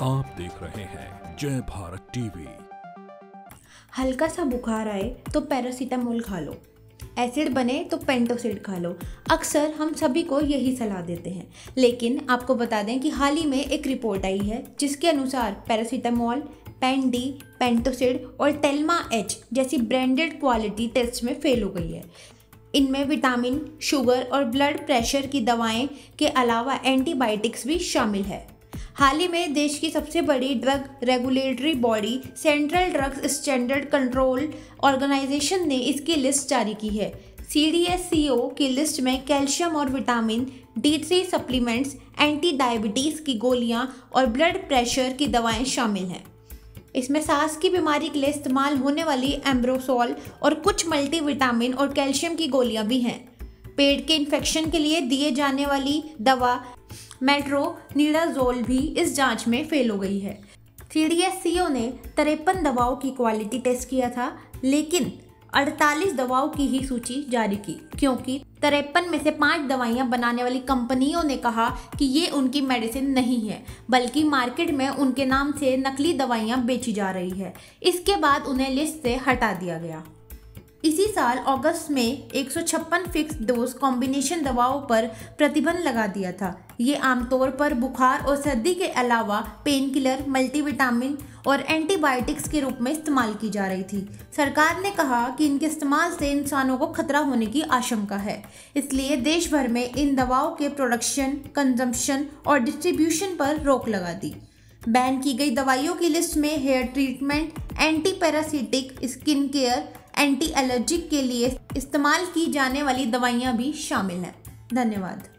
आप देख रहे हैं जय भारत टीवी। हल्का सा बुखार आए तो पैरासीटामोल खा लो, एसिड बने तो पेंटोसिड खा लो। अक्सर हम सभी को यही सलाह देते हैं, लेकिन आपको बता दें कि हाल ही में एक रिपोर्ट आई है जिसके अनुसार पैरासीटामोल, पेन डी, पेंटोसिड और टेल्मा एच जैसी ब्रांडेड क्वालिटी टेस्ट में फेल हो गई है। इनमें विटामिन, शुगर और ब्लड प्रेशर की दवाएं के अलावा एंटीबायोटिक्स भी शामिल है। हाल ही में देश की सबसे बड़ी drug regulatory body central drugs standard control organisation ने इसकी लिस्ट जारी की है। CDSCO की लिस्ट में कैल्शियम और vitamin D3 supplements, anti diabetes की गोलियां और ब्लड प्रेशर की दवाएं शामिल हैं। इसमें सांस की बीमारी के लिए इस्तेमाल होने वाली एम्ब्रोसोल और कुछ मल्टीविटामिन और कैल्शियम की गोलियां भी हैं। पेट के इन्फेक्शन के लिए दिए जाने वाली दवा मेट्रोनिडाजोल भी इस जांच में फेल हो गई है। CDSCO ने 53 दवाओं की क्वालिटी टेस्ट किया था, लेकिन 48 दवाओं की ही सूची जारी की, क्योंकि 53 में से 5 दवाइयां बनाने वाली कंपनियों ने कहा कि ये उनकी मेडिसिन नहीं है, बल्कि मार्केट में उनके नाम से नकली दवाइयां बेची जा रही है। इसके बाद उन्हें लिस्ट से हटा दिया गया। इसी साल अगस्त में 156 फिक्स डोज कॉम्बिनेशन दवाओं पर प्रतिबंध लगा दिया था। ये आमतौर पर बुखार और सर्दी के अलावा पेन किलर, मल्टीविटामिन और एंटीबायोटिक्स के रूप में इस्तेमाल की जा रही थी। सरकार ने कहा कि इनके इस्तेमाल से इंसानों को खतरा होने की आशंका है, इसलिए देश भर में इन दवाओं के प्रोडक्शन, कंजम्पशन और डिस्ट्रीब्यूशन पर रोक लगा दी। बैन की गई दवाइयों की लिस्ट में hair treatment, anti parasitic, skin care, anti allergic के लिए इस्तेमाल की जाने वाली दवाइयां भी शामिल हैं। धन्यवाद।